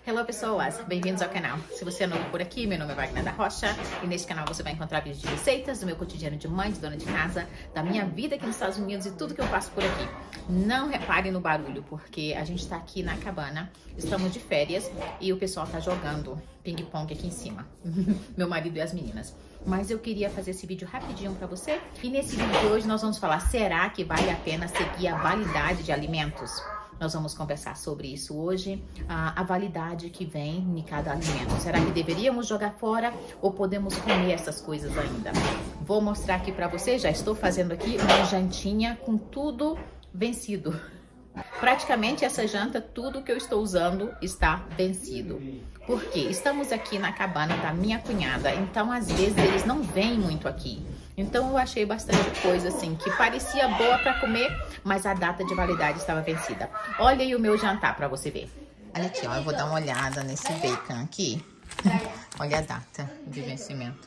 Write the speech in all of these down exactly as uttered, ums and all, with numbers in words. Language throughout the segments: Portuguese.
Hello pessoas, bem-vindos ao canal. Se você é novo por aqui, meu nome é Wagner da Rocha e neste canal você vai encontrar vídeos de receitas do meu cotidiano de mãe, de dona de casa, da minha vida aqui nos Estados Unidos e tudo que eu faço por aqui. Não repare no barulho, porque a gente tá aqui na cabana, estamos de férias e o pessoal tá jogando ping-pong aqui em cima, meu marido e as meninas. Mas eu queria fazer esse vídeo rapidinho pra você e nesse vídeo de hoje nós vamos falar, será que vale a pena seguir a validade de alimentos? Nós vamos conversar sobre isso hoje, a, a validade que vem em cada alimento. Será que deveríamos jogar fora ou podemos comer essas coisas ainda? Vou mostrar aqui para vocês, já estou fazendo aqui uma jantinha com tudo vencido. Praticamente essa janta, tudo que eu estou usando está vencido. Por quê? Estamos aqui na cabana da minha cunhada, então às vezes eles não vêm muito aqui. Então eu achei bastante coisa assim, que parecia boa para comer, mas a data de validade estava vencida. Olha aí o meu jantar para você ver. Olha aqui, ó, eu vou dar uma olhada nesse bacon aqui. Olha a data de vencimento.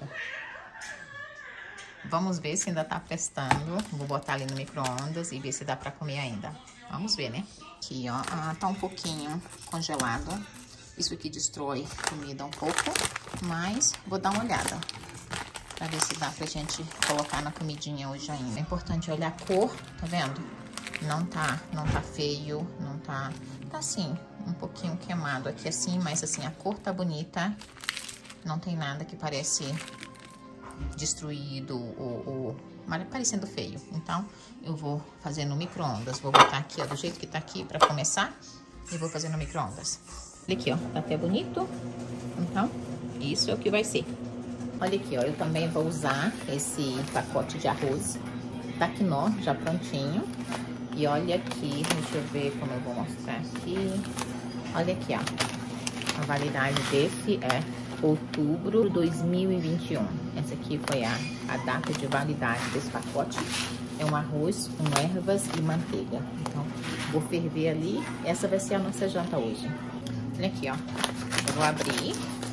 Vamos ver se ainda tá prestando. Vou botar ali no micro-ondas e ver se dá para comer ainda. Vamos ver, né? Aqui, ó, ah, tá um pouquinho congelado. Isso aqui destrói comida um pouco, mas vou dar uma olhada pra ver se dá pra gente colocar na comidinha hoje ainda. É importante olhar a cor, tá vendo? Não tá, não tá feio, não tá... Tá assim, um pouquinho queimado aqui assim, mas assim, a cor tá bonita. Não tem nada que parece destruído ou... ou parecendo feio. Então, eu vou fazer no micro-ondas. Vou botar aqui, ó, do jeito que tá aqui pra começar. E vou fazer no micro-ondas. Olha aqui, ó, tá até bonito. Então, isso é o que vai ser. Olha aqui, ó, eu também vou usar esse pacote de arroz da Quinó, já prontinho. E olha aqui, deixa eu ver como eu vou mostrar aqui. Olha aqui, ó. A validade desse é outubro de dois mil e vinte e um. Essa aqui foi a, a data de validade desse pacote. É um arroz com ervas e manteiga. Então, vou ferver ali. Essa vai ser a nossa janta hoje. Olha aqui, ó. Eu vou abrir.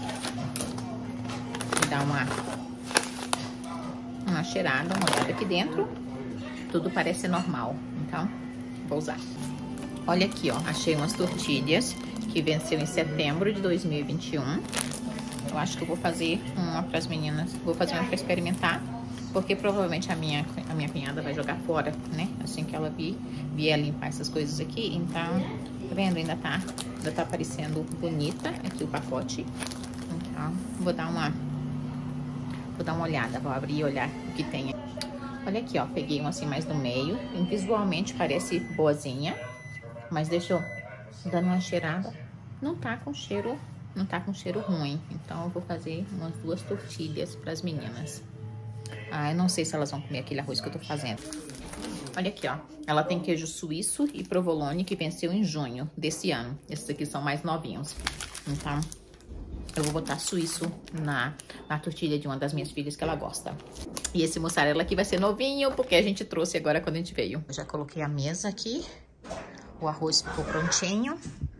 E dar uma, uma cheirada, uma olhada aqui dentro. Tudo parece normal. Então, vou usar. Olha aqui, ó. Achei umas tortilhas que venceu em setembro de dois mil e vinte e um. Eu acho que eu vou fazer uma para as meninas. Vou fazer uma para experimentar. Porque provavelmente a minha, a minha cunhada vai jogar fora, né? Assim que ela vir, vier limpar essas coisas aqui. Então, tá vendo? Ainda tá, ainda tá parecendo bonita aqui o pacote. Então, vou dar uma... Vou dar uma olhada. Vou abrir e olhar o que tem. Olha aqui, ó. Peguei um assim mais no meio. Visualmente parece boazinha. Mas deixa eu dar uma cheirada. Não tá com cheiro... Não tá com cheiro ruim. Então, eu vou fazer umas duas tortilhas para as meninas. Ah, eu não sei se elas vão comer aquele arroz que eu tô fazendo. Olha aqui, ó. Ela tem queijo suíço e provolone que venceu em junho desse ano. Esses aqui são mais novinhos. Então, eu vou botar suíço na, na tortilha de uma das minhas filhas que ela gosta. E esse mussarela aqui vai ser novinho, porque a gente trouxe agora quando a gente veio. Eu já coloquei a mesa aqui. O arroz ficou prontinho.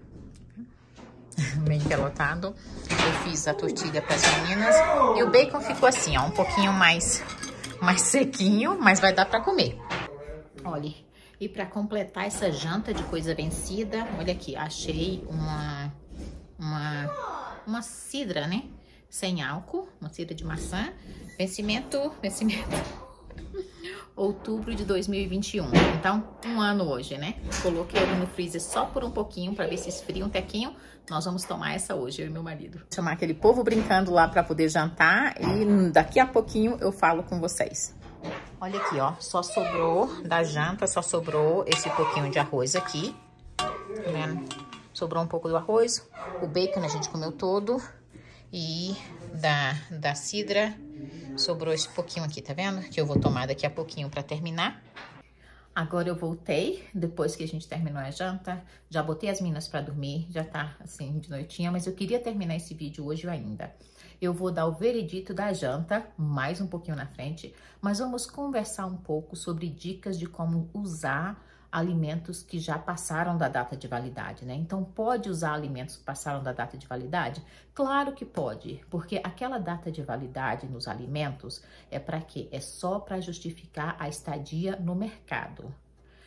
Bem pelotado. Eu fiz a tortilha para as meninas. E o bacon ficou assim, ó, um pouquinho mais, mais sequinho, mas vai dar para comer. Olha, e para completar essa janta de coisa vencida, olha aqui, achei uma, uma, uma cidra, né? Sem álcool, uma cidra de maçã. Vencimento, vencimento... outubro de dois mil e vinte e um. Então, um ano hoje, né? Coloquei ele no freezer só por um pouquinho pra ver se esfria um tequinho. Nós vamos tomar essa hoje, eu e meu marido. Vou chamar aquele povo brincando lá pra poder jantar e daqui a pouquinho eu falo com vocês. Olha aqui, ó. Só sobrou da janta, só sobrou esse pouquinho de arroz aqui. Tá vendo? Sobrou um pouco do arroz. O bacon a gente comeu todo. E da, da cidra sobrou esse pouquinho aqui, tá vendo? Que eu vou tomar daqui a pouquinho pra terminar. Agora eu voltei, depois que a gente terminou a janta. Já botei as meninas pra dormir, já tá assim de noitinha. Mas eu queria terminar esse vídeo hoje ainda. Eu vou dar o veredito da janta, mais um pouquinho na frente. Mas vamos conversar um pouco sobre dicas de como usar alimentos que já passaram da data de validade, né? Então, pode usar alimentos que passaram da data de validade? Claro que pode, porque aquela data de validade nos alimentos é para quê? É só para justificar a estadia no mercado.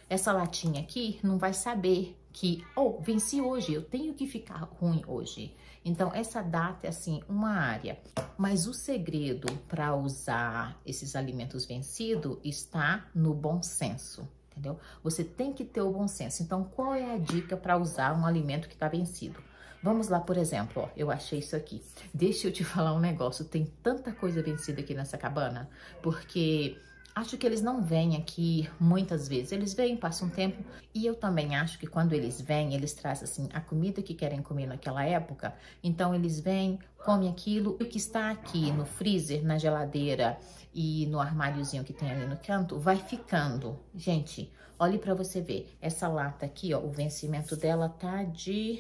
Essa latinha aqui não vai saber que, oh, venci hoje, eu tenho que ficar ruim hoje. Então, essa data é assim, uma área. Mas o segredo para usar esses alimentos vencidos está no bom senso, entendeu? Você tem que ter o bom senso. Então, qual é a dica para usar um alimento que está vencido? Vamos lá, por exemplo, ó, eu achei isso aqui. Deixa eu te falar um negócio, tem tanta coisa vencida aqui nessa cabana, porque acho que eles não vêm aqui muitas vezes. Eles vêm, passam um tempo, e eu também acho que quando eles vêm, eles trazem assim a comida que querem comer naquela época. Então eles vêm, comem aquilo, e o que está aqui no freezer, na geladeira e no armáriozinho que tem ali no canto, vai ficando. Gente, olhe para você ver, essa lata aqui, ó, o vencimento dela tá de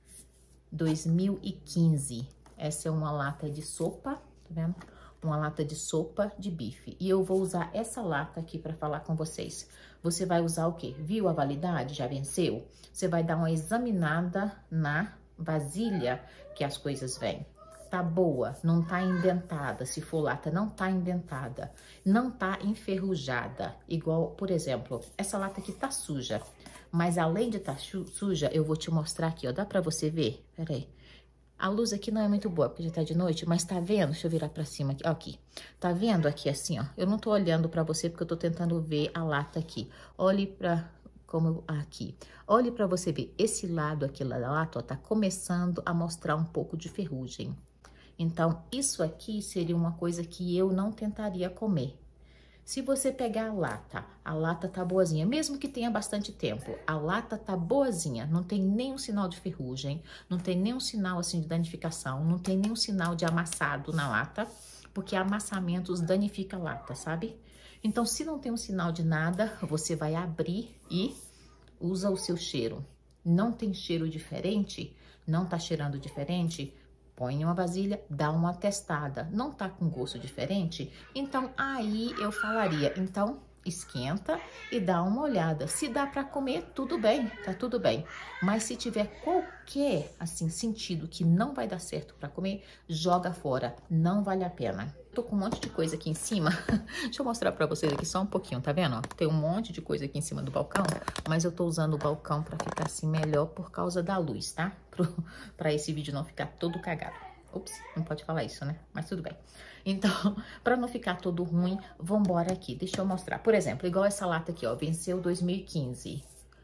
dois mil e quinze. Essa é uma lata de sopa, tá vendo? Uma lata de sopa de bife. E eu vou usar essa lata aqui para falar com vocês. Você vai usar o quê? Viu a validade? Já venceu? Você vai dar uma examinada na vasilha que as coisas vêm. Tá boa, não tá indentada. Se for lata, não tá indentada. Não tá enferrujada. Igual, por exemplo, essa lata aqui tá suja. Mas além de estar tá suja, eu vou te mostrar aqui, ó. Dá pra você ver? Pera aí. A luz aqui não é muito boa, porque já tá de noite, mas tá vendo? Deixa eu virar pra cima aqui. Ó, aqui. Tá vendo aqui assim, ó? Eu não tô olhando pra você, porque eu tô tentando ver a lata aqui. Olhe pra... como aqui. Olhe pra você ver. Esse lado aqui da lata, ó, tá começando a mostrar um pouco de ferrugem. Então, isso aqui seria uma coisa que eu não tentaria comer. Se você pegar a lata, a lata tá boazinha, mesmo que tenha bastante tempo, a lata tá boazinha, não tem nenhum sinal de ferrugem, não tem nenhum sinal assim de danificação, não tem nenhum sinal de amassado na lata, porque amassamentos danifica a lata, sabe? Então, se não tem um sinal de nada, você vai abrir e usa o seu cheiro. Não tem cheiro diferente? Não tá cheirando diferente? Põe em uma vasilha, dá uma testada. Não tá com gosto diferente? Então, aí eu falaria, então, esquenta e dá uma olhada. Se dá pra comer, tudo bem, tá tudo bem. Mas se tiver qualquer, assim, sentido que não vai dar certo pra comer, joga fora. Não vale a pena. Tô com um monte de coisa aqui em cima. Deixa eu mostrar pra vocês aqui só um pouquinho, tá vendo? Tem um monte de coisa aqui em cima do balcão, mas eu tô usando o balcão pra ficar assim melhor por causa da luz, tá? Pro, pra esse vídeo não ficar todo cagado. Ups, não pode falar isso, né? Mas tudo bem. Então, pra não ficar todo ruim, vambora aqui. Deixa eu mostrar. Por exemplo, igual essa lata aqui, ó, venceu dois mil e quinze.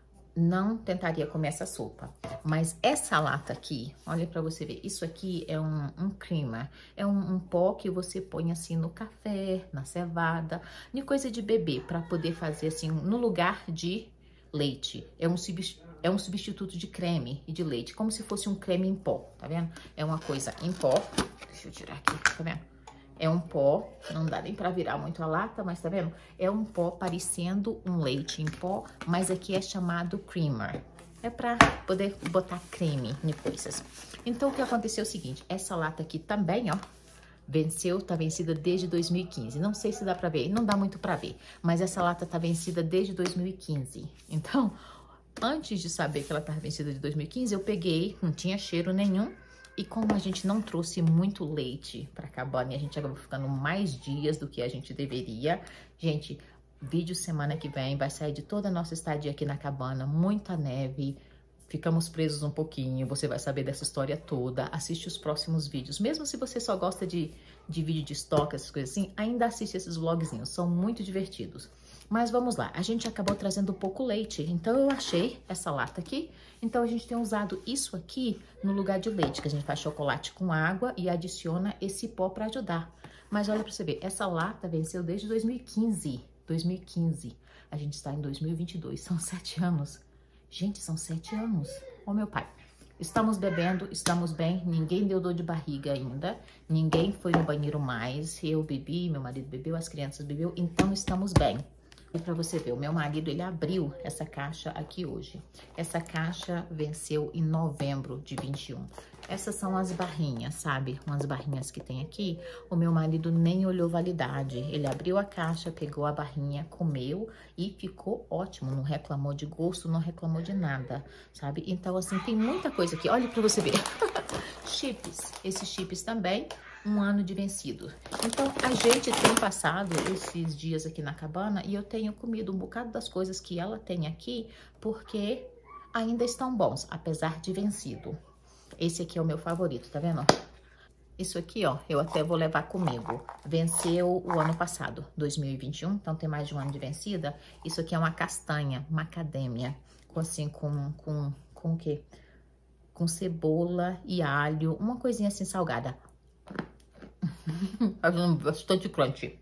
Não tentaria comer essa sopa. Mas essa lata aqui, olha pra você ver, isso aqui é um, um creamer. É um, um pó que você põe assim no café, na cevada, em coisa de bebê, pra poder fazer assim, no lugar de leite. É um substituto. É um substituto de creme e de leite, como se fosse um creme em pó, tá vendo? É uma coisa em pó, deixa eu tirar aqui, tá vendo? É um pó, não dá nem pra virar muito a lata, mas tá vendo? É um pó parecendo um leite em pó, mas aqui é chamado creamer. É pra poder botar creme em coisas. Então, o que aconteceu é o seguinte, essa lata aqui também, ó, venceu, tá vencida desde dois mil e quinze. Não sei se dá pra ver, não dá muito pra ver, mas essa lata tá vencida desde dois mil e quinze. Então, antes de saber que ela estava vencida de dois mil e quinze, eu peguei, não tinha cheiro nenhum. E como a gente não trouxe muito leite para a cabana e a gente acabou ficando mais dias do que a gente deveria. Gente, vídeo semana que vem vai sair de toda a nossa estadia aqui na cabana, muita neve. Ficamos presos um pouquinho, você vai saber dessa história toda. Assiste os próximos vídeos. Mesmo se você só gosta de, de vídeo de estoque, essas coisas assim, ainda assiste esses vlogzinhos, são muito divertidos. Mas vamos lá, a gente acabou trazendo pouco leite, então eu achei essa lata aqui. Então a gente tem usado isso aqui no lugar de leite, que a gente faz chocolate com água e adiciona esse pó para ajudar. Mas olha para você ver, essa lata venceu desde dois mil e quinze. dois mil e quinze. A gente está em dois mil e vinte e dois, são sete anos. Gente, são sete anos. Ô meu pai, estamos bebendo, estamos bem, ninguém deu dor de barriga ainda, ninguém foi no banheiro mais, eu bebi, meu marido bebeu, as crianças bebeu, então estamos bem. E para você ver, o meu marido, ele abriu essa caixa aqui hoje. Essa caixa venceu em novembro de vinte e um. Essas são as barrinhas, sabe? Umas barrinhas que tem aqui. O meu marido nem olhou validade. Ele abriu a caixa, pegou a barrinha, comeu e ficou ótimo. Não reclamou de gosto, não reclamou de nada, sabe? Então, assim, tem muita coisa aqui. Olha para você ver. Chips. Esses chips também. um ano de vencido. Então, a gente tem passado esses dias aqui na cabana e eu tenho comido um bocado das coisas que ela tem aqui, porque ainda estão bons, apesar de vencido. Esse aqui é o meu favorito, tá vendo? Isso aqui, ó, eu até vou levar comigo. Venceu o ano passado, dois mil e vinte e um, então tem mais de um ano de vencida. Isso aqui é uma castanha, macadâmia, com assim, com, com, com o quê? Com cebola e alho, uma coisinha assim salgada. Fazendo bastante crunch.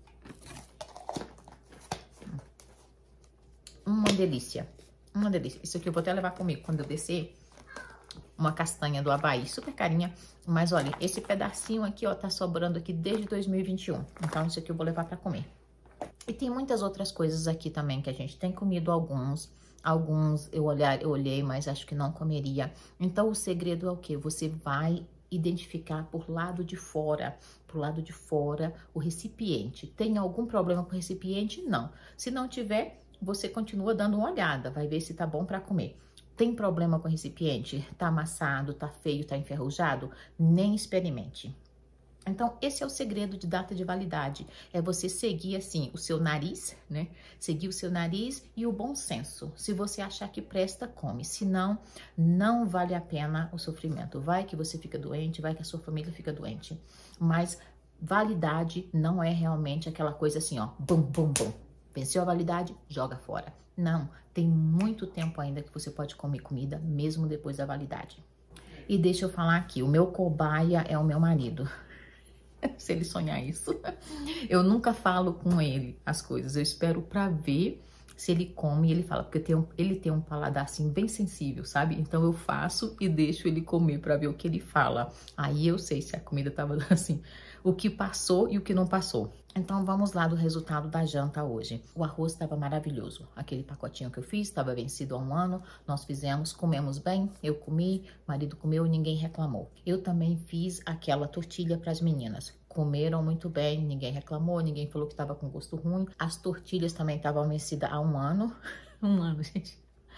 Uma delícia, uma delícia. Isso aqui eu vou até levar comigo quando eu descer. Uma castanha do Havaí, super carinha. Mas olha, esse pedacinho aqui, ó, tá sobrando aqui desde dois mil e vinte e um. Então, isso aqui eu vou levar pra comer. E tem muitas outras coisas aqui também que a gente tem comido alguns. Alguns eu, olhar, eu olhei, mas acho que não comeria. Então, o segredo é o quê? Você vai identificar por lado de fora, por lado de fora, o recipiente. Tem algum problema com o recipiente? Não. Se não tiver, você continua dando uma olhada, vai ver se tá bom pra comer. Tem problema com o recipiente? Tá amassado, tá feio, tá enferrujado? Nem experimente. Então, esse é o segredo de data de validade. É você seguir, assim, o seu nariz, né? Seguir o seu nariz e o bom senso. Se você achar que presta, come. Se não, não vale a pena o sofrimento. Vai que você fica doente, vai que a sua família fica doente. Mas validade não é realmente aquela coisa assim, ó, bum, bum, bum. Venceu a validade, joga fora. Não, tem muito tempo ainda que você pode comer comida, mesmo depois da validade. E deixa eu falar aqui, o meu cobaia é o meu marido. Se ele sonhar isso. Eu nunca falo com ele as coisas, eu espero pra ver se ele come e ele fala, porque tem um, ele tem um paladar assim bem sensível, sabe? Então eu faço e deixo ele comer pra ver o que ele fala. Aí eu sei se a comida tava assim, o que passou e o que não passou. Então vamos lá do resultado da janta hoje. O arroz estava maravilhoso. Aquele pacotinho que eu fiz estava vencido há um ano. Nós fizemos, comemos bem. Eu comi, o marido comeu e ninguém reclamou. Eu também fiz aquela tortilha para as meninas. Comeram muito bem, ninguém reclamou, ninguém falou que estava com gosto ruim. As tortilhas também estavam vencidas há um ano. Um ano, gente.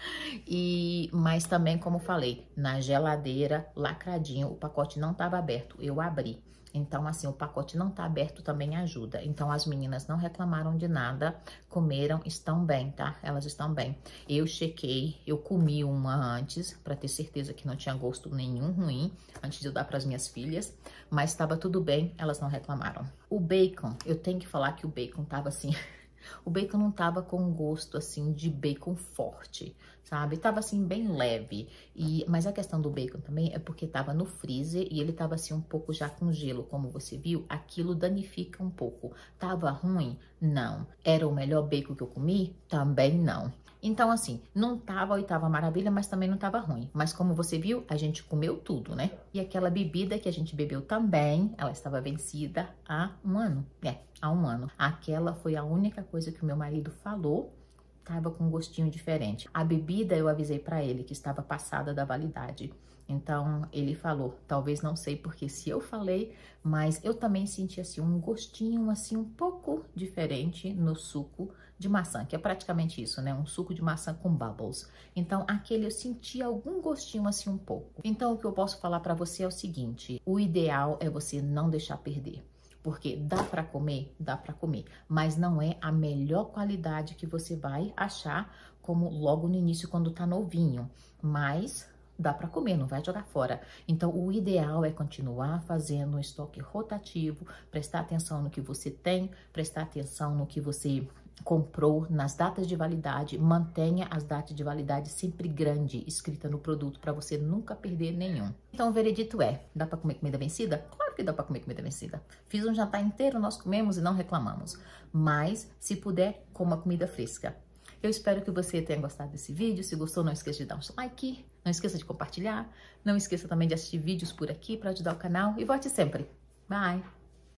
E, mas também, como falei, na geladeira, lacradinho, o pacote não estava aberto. Eu abri. Então, assim, o pacote não tá aberto também ajuda. Então, as meninas não reclamaram de nada, comeram, estão bem, tá? Elas estão bem. Eu chequei, eu comi uma antes, pra ter certeza que não tinha gosto nenhum ruim, antes de eu dar pras minhas filhas, mas tava tudo bem, elas não reclamaram. O bacon, eu tenho que falar que o bacon tava assim... O bacon não tava com gosto, assim, de bacon forte, sabe? Tava, assim, bem leve. E, mas a questão do bacon também é porque tava no freezer e ele tava, assim, um pouco já com gelo, como você viu. Aquilo danifica um pouco. Tava ruim? Não. Era o melhor bacon que eu comi? Também não. Então, assim, não tava a oitava maravilha, mas também não tava ruim. Mas como você viu, a gente comeu tudo, né? E aquela bebida que a gente bebeu também, ela estava vencida há um ano. É, há um ano. Aquela foi a única coisa que o meu marido falou, tava com um gostinho diferente. A bebida, eu avisei pra ele que estava passada da validade. Então, ele falou, talvez não sei porque se eu falei, mas eu também senti, assim, um gostinho, assim, um pouco diferente no suco de maçã, que é praticamente isso, né? Um suco de maçã com bubbles. Então, aquele eu senti algum gostinho, assim, um pouco. Então, o que eu posso falar pra você é o seguinte, o ideal é você não deixar perder. Porque dá pra comer? Dá pra comer. Mas não é a melhor qualidade que você vai achar como logo no início, quando tá novinho. Mas... dá para comer, não vai jogar fora. Então, o ideal é continuar fazendo um estoque rotativo, prestar atenção no que você tem, prestar atenção no que você comprou, nas datas de validade, mantenha as datas de validade sempre grande, escrita no produto, para você nunca perder nenhum. Então, o veredito é, dá para comer comida vencida? Claro que dá para comer comida vencida. Fiz um jantar inteiro, nós comemos e não reclamamos. Mas, se puder, coma comida fresca. Eu espero que você tenha gostado desse vídeo. Se gostou, não esqueça de dar um like, não esqueça de compartilhar, não esqueça também de assistir vídeos por aqui para ajudar o canal e volte sempre. Bye!